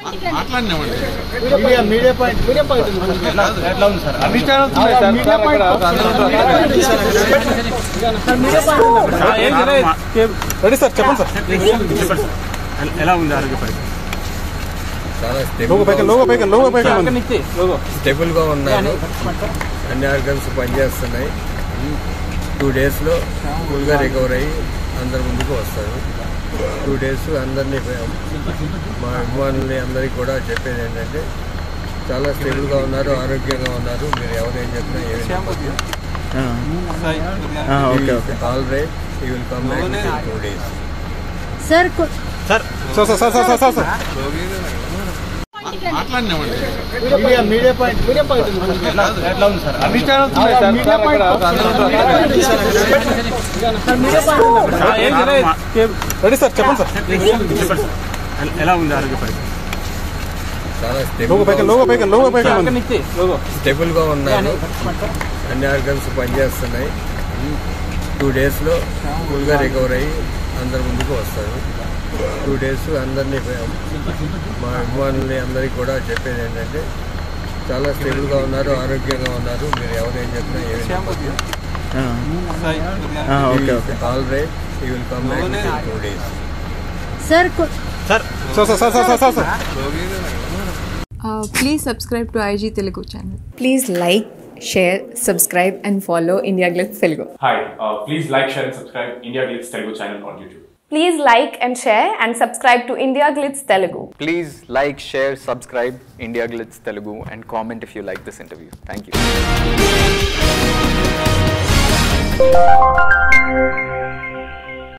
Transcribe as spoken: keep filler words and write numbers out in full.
మాట్లాడినామండి media media point media point ఎట్లా ఉంది sir అధిష్టానం మీడియా పాయింట్ రెడీ సార్ చెప్పండి సార్ చెప్పండి ఎలా ఉంది ఆరోగ్య పరిస్థితి? చాలా స్టేబుల్ గా ఉన్నాను. అన్ని ఆర్గన్స్ పనిచేస్తున్నాయి. టూ డేస్ లో ఫుల్ గా రికవర్ అయ్యి అందరి ముందుకు వస్తారు. టూ డేస్ అందరినీ మా అభిమానుల్ని అందరికీ కూడా చెప్పేది ఏంటంటే చాలా స్టేబుల్ గా ఉన్నారు, ఆరోగ్యంగా ఉన్నారు. మీరు ఎవరేం చెప్పినా all right, you will come back in two days. Sir sir sir sir sir sir sir మాట్లాడినామండి media media point media point ఎట్లా ఉంది సార్ అధిష్టానం మీడియా పాయింట్ రెడీ సార్ చెప్పండి సార్ చెప్పండి ఎలా ఉంది ఆరోగ్య పరిస్థితి? చాలా స్టేబుల్ గా ఉన్నాను. అన్ని ఆర్గన్స్ పనిచేస్తున్నాయి. టూ డేస్ లో ఫుల్ గా రికవర్ అయ్యి అందరి ముందుకు వస్తారు. టూ డేస్ అందరినీ మా అభిమానుల్ని అందరికీ కూడా చెప్పేది ఏంటంటే చాలా స్టేబుల్ గా ఉన్నారు, ఆరోగ్యంగా ఉన్నారు. మీరు ఎవరేం చెప్పినా all right, you will come back in two days. Sir sir sir sir sir sir sir please subscribe to IG Telugu channel. Please like, share, subscribe and follow IndiaGlitz Telugu. Hi, uh, please like, share and subscribe IndiaGlitz Telugu channel on YouTube. Please like and share and subscribe to IndiaGlitz Telugu. Please like, share, subscribe IndiaGlitz Telugu and comment if you like this interview. Thank you.